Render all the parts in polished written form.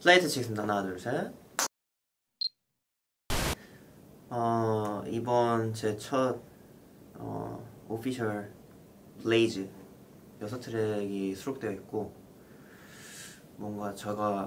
플레이트 치겠습니다. 하나, 둘, 셋. 이번 제 첫 오피셜 블레이즈 6트랙이 수록되어 있고, 뭔가 제가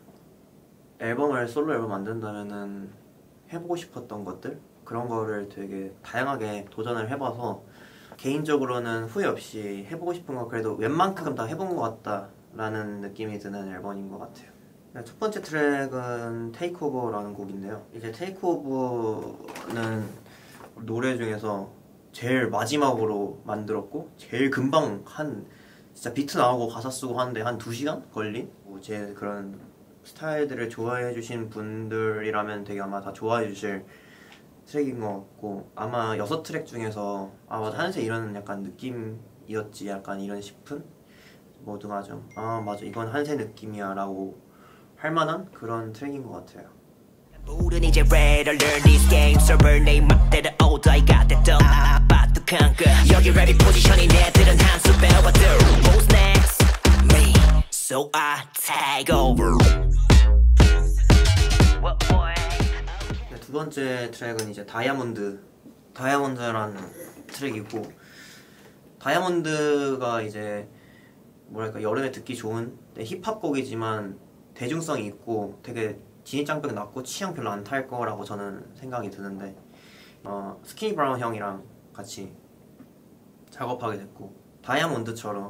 솔로 앨범 만든다면은 해보고 싶었던 것들, 그런 거를 되게 다양하게 도전을 해봐서 개인적으로는 후회 없이 해보고 싶은 거 그래도 웬만큼 다 해본 것 같다 라는 느낌이 드는 앨범인 것 같아요. 첫 번째 트랙은 테이크 오버라는 곡인데요, 이제 테이크 오버는 노래 중에서 제일 마지막으로 만들었고 제일 금방 진짜 비트 나오고 가사 쓰고 하는데 한 2시간 걸린 제 그런 스타일들을 좋아해 주신 분들이라면 되게 아마 다 좋아해 주실 트랙인 것 같고, 아마 6트랙 중에서 맞아, 한세 이런 약간 느낌이었지 약간 이런 싶은, 모두가 좀 맞아 이건 한세 느낌이야 라고 할 만한 그런 트랙인 것 같아요. 모든 이제 ready to learn this game server 내 맘대로 all I got that done 아빠뚝한 거 여기 랩이 포지션이 내들은 한수 배워들 Who's next? Me So I take over. 두 번째 트랙은 이제 다이아몬드라는 트랙이고, 다이아몬드가 이제 뭐랄까 여름에 듣기 좋은 힙합 곡이지만 대중성이 있고 되게 진입장벽이 낮고 취향 별로 안 탈 거라고 저는 생각이 드는데, 스키니 브라운 형이랑 같이 작업하게 됐고, 다이아몬드처럼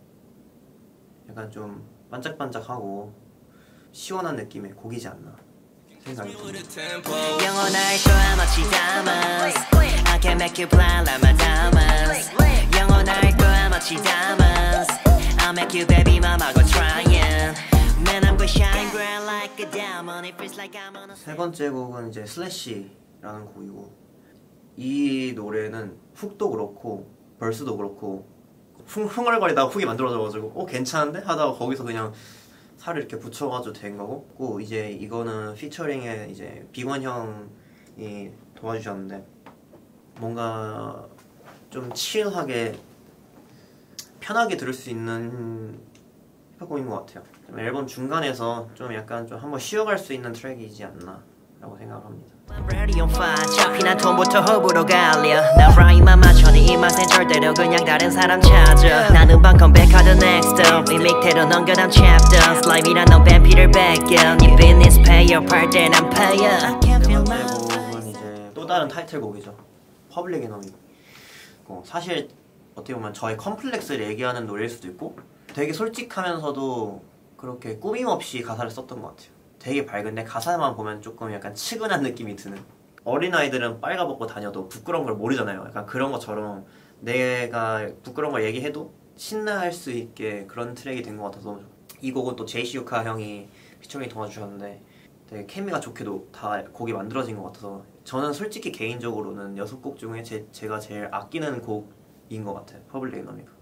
약간 좀 반짝반짝하고 시원한 느낌의 곡이지 않나 생각이 듭니다. 영원할 거야 마치 diamonds I can make you blind like my diamonds 영원할 거야 마치 diamonds I'll make you baby mama go trying Man I'm gonna shine bright like a diamond It feels like I'm on a 세 번째 곡은 이제 슬래시라는 곡이고, 이 노래는 훅도 그렇고 벌스도 그렇고 흥얼거리다가 훅이 만들어져가지고 괜찮은데? 하다가 거기서 그냥 살을 이렇게 붙여가지고 된 거고, 이제 이거는 피처링에 이제 빅원 형이 도와주셨는데 뭔가 좀 칠하게 편하게 들을 수 있는 힙합곡인 것 같아요. 앨범 중간에서 좀 약간 좀 한번 쉬어갈 수 있는 트랙이지 않나 라고 생각합니다. 어차피 난 톤부터 호불호 갈려 나 라임만 맞춰 네 입맛엔 절대로 그냥 다른 사람 찾아 나는 방 컴백하던 next up 이 믹테로 넘겨 다음 chapter 슬라임이란 넌 뱀피를 뺏겨 네 비즈니스 페이어 팔 때 난 페이어. 두 번째 곡은 이제 또 다른 타이틀곡이죠. 퍼블릭 에너미. 사실 어떻게 보면 저의 컴플렉스를 얘기하는 노래일 수도 있고 되게 솔직하면서도 그렇게 꾸밈 없이 가사를 썼던 것 같아요. 되게 밝은데 가사만 보면 조금 약간 측은한 느낌이 드는, 어린아이들은 빨가벗고 다녀도 부끄러운 걸 모르잖아요. 약간 그런 것처럼 내가 부끄러운 걸 얘기해도 신나할 수 있게 그런 트랙이 된 것 같아서, 이 곡은 또 제이시유카 형이 피처링 도와주셨는데 되게 케미가 좋게도 다 곡이 만들어진 것 같아서 저는 솔직히 개인적으로는 6곡 중에 제가 제일 아끼는 곡인 것 같아요. 퍼블릭 에너미가.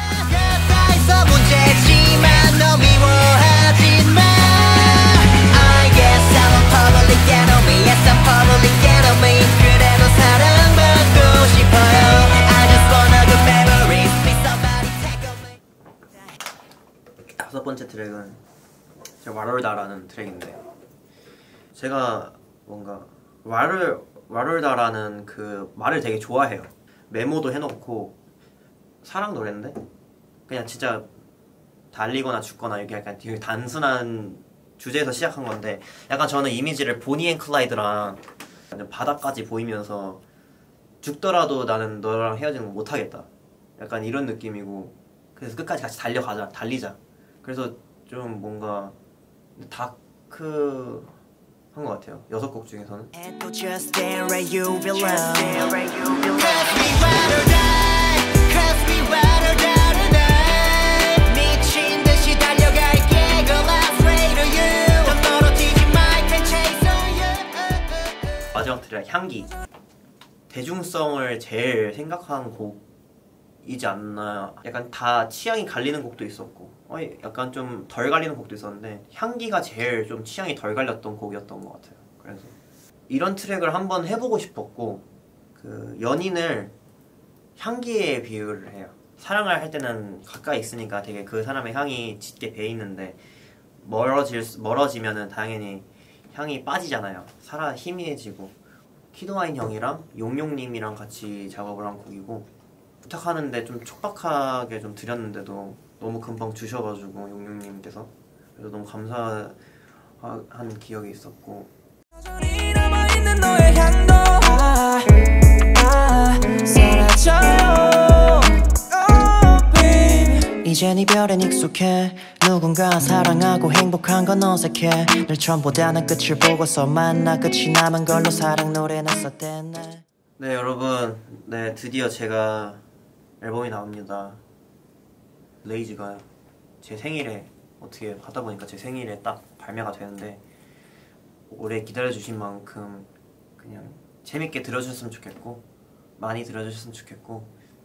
다섯 번째 트랙은 와롤다라는 트랙인데, 제가 뭔가 와롤다라는 그 말을 되게 좋아해요. 메모도 해놓고, 사랑 노래인데 그냥 진짜 달리거나 죽거나 이렇게 약간 되게 단순한 주제에서 시작한 건데, 약간 저는 이미지를 보니 앤 클라이드랑 바다까지 보이면서 죽더라도 나는 너랑 헤어지는 거 못하겠다 약간 이런 느낌이고, 그래서 끝까지 같이 달리자. 그래서 좀 뭔가 다크한 것 같아요, 6곡 중에서는. 마지막 트랙 향기, 대중성을 제일 생각한 곡이지 않나. 약간 다 취향이 갈리는 곡도 있었고 약간 좀 덜 갈리는 곡도 있었는데 향기가 제일 좀 취향이 덜 갈렸던 곡이었던 것 같아요. 그래서 이런 트랙을 한번 해보고 싶었고, 그 연인을 향기에 비유를 해요. 사랑을 할 때는 가까이 있으니까 되게 그 사람의 향이 짙게 배이는데 멀어지면은 당연히 향이 빠지잖아요. 살아 희미해지고. 키드와인 형이랑 용용님이랑 같이 작업을 한 곡이고, 부탁하는데 좀 촉박하게 좀 드렸는데도 너무 금방 주셔가지고 용용님께서, 그래서 너무 감사한 기억이 있었고. 여전히 남아있는 너의 향도 사라져요. Oh, babe. 이젠 이별엔 익숙해. 누군가 사랑하고 행복한 건 어색해. 늘 처음보다는 끝을 보고서 만나 끝이 남은 걸로 사랑 노래는 썼댔네. 네 여러분, 네 드디어 제가 앨범이 나옵니다. 레이즈가 제 생일에, 어떻게 하다 보니까 제 생일에 딱 발매가 되는데, 오래 기다려주신 만큼 그냥 재밌게 들어주셨으면 좋겠고, 많이 들어주셨으면 좋겠고,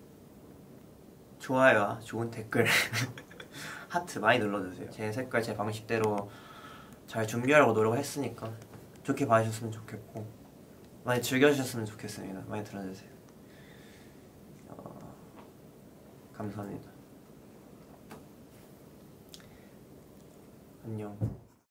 좋아요와 좋은 댓글 하트 많이 눌러주세요. 제 색깔 제 방식대로 잘 준비하려고 노력을 했으니까 좋게 봐주셨으면 좋겠고, 많이 즐겨주셨으면 좋겠습니다. 많이 들어주세요. 감사합니다. 안녕.